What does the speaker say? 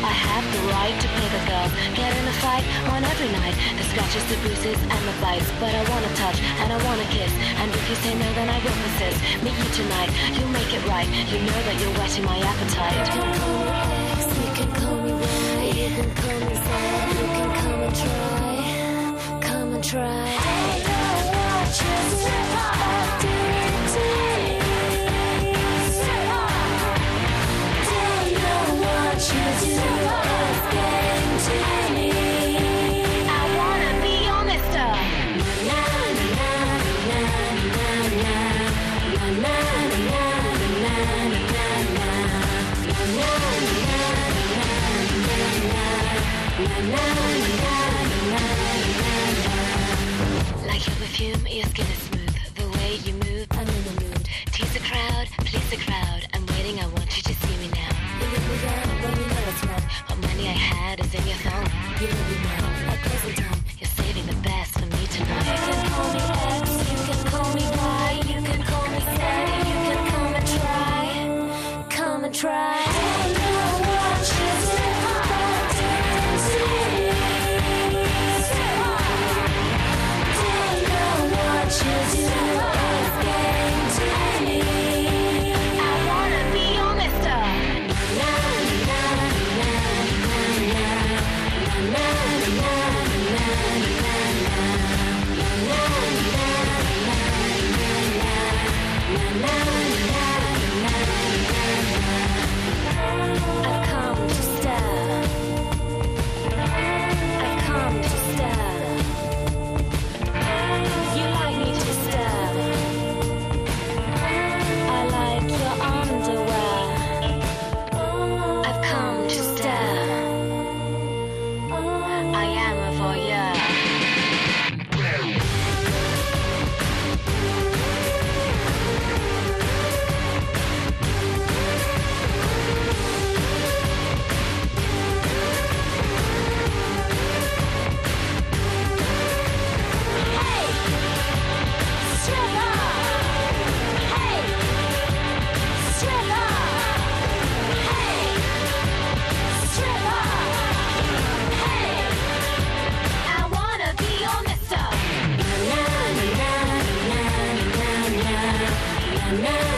I have the right to pick a girl, get in a fight, one every night. The scratches, the bruises, and the bites. But I wanna touch, and I wanna kiss. And if you say no, then I will persist. Meet you tonight, you'll make it right. You know that you're whetting my appetite. You can call me X, you can call me Y, you can call me Z, you can come and try. Come and try. I don't want you to do it to me. Don't know what you do, it's getting to me. I wanna be your mister. Na na na na na na na na na na na. Like your perfume, your skin is smooth. The way you move, I'm in the mood. Tease the crowd, please the crowd. I'm waiting, I want you to see me now. You let me down when you know it's wrong. What money I had is in your phone. You let me know, at present time. You're saving the best for me tonight. You can call me X, you can call me Y, you can call me Z, you can come and try. Come and try. I know what you do, but didn't see me. Don't know what you do, it's getting to me. I wanna be your mister. Na na na na na na na na I've come to stare. I've come to stare. You like me to stare. I like your underwear. I've come to stare. I am a voyeur. Na